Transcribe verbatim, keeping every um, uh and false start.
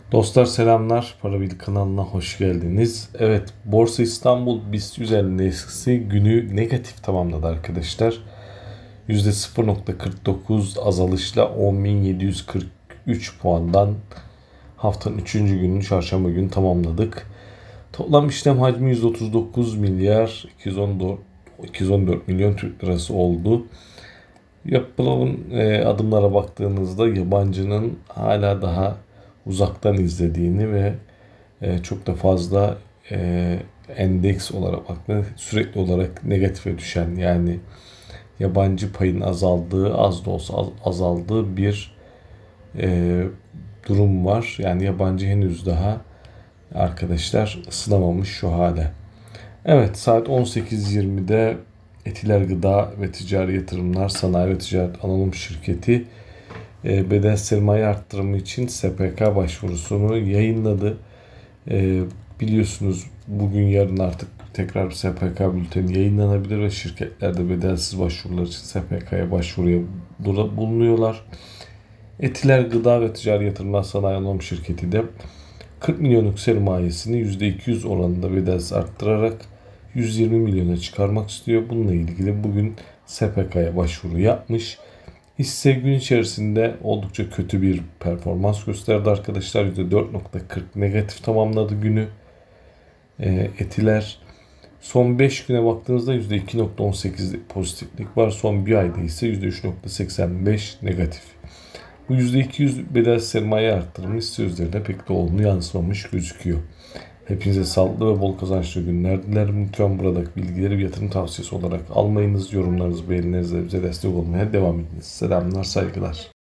Dostlar selamlar. Para Bil kanalına hoş geldiniz. Evet, Borsa İstanbul BIST yüz endeksi günü negatif tamamladı arkadaşlar. yüzde sıfır nokta kırk dokuz azalışla on bin yedi yüz kırk üç puandan haftanın üçüncü gününü çarşamba günü tamamladık. Toplam işlem hacmi yüz otuz dokuz milyar iki yüz on dört milyon Türk lirası oldu. Yapılan e, adımlara baktığınızda yabancının hala daha uzaktan izlediğini ve e, çok da fazla e, endeks olarak baktığında sürekli olarak negatife düşen, yani yabancı payın azaldığı, az da olsa az, azaldığı bir e, durum var. Yani yabancı henüz daha arkadaşlar ısınamamış şu hale. Evet, saat on sekiz yirmide Etiler Gıda ve Ticari Yatırımlar Sanayi ve Ticaret Anonim Şirketi e, bedel sermaye arttırımı için S P K başvurusunu yayınladı. E, biliyorsunuz bugün yarın artık tekrar S P K bülteni yayınlanabilir ve şirketler de bedelsiz başvurular için S P K'ya başvuruya bulunuyorlar. Etiler Gıda ve Ticari Yatırımlar Sanayi Anonim Şirketi de kırk milyonluk sermayesini yüzde iki yüz oranında bedelsiz arttırarak yüz yirmi milyona çıkarmak istiyor. Bununla ilgili bugün S P K'ya başvuru yapmış. Hisse gün içerisinde oldukça kötü bir performans gösterdi arkadaşlar. yüzde dört nokta kırk negatif tamamladı günü. E, etiler son beş güne baktığınızda yüzde iki nokta on sekiz pozitiflik var. Son bir ayda ise yüzde üç nokta seksen beş negatif. Bu yüzde iki yüz bedel sermaye arttırımı hisse üzerinde pek de olumlu yansımamış gözüküyor. Hepinize sağlıklı ve bol kazançlı günler dilerim. Lütfen buradaki bilgileri bir yatırım tavsiyesi olarak almayınız. Yorumlarınızı, beğenilerinizle bize destek olmaya devam ediniz. Selamlar, saygılar.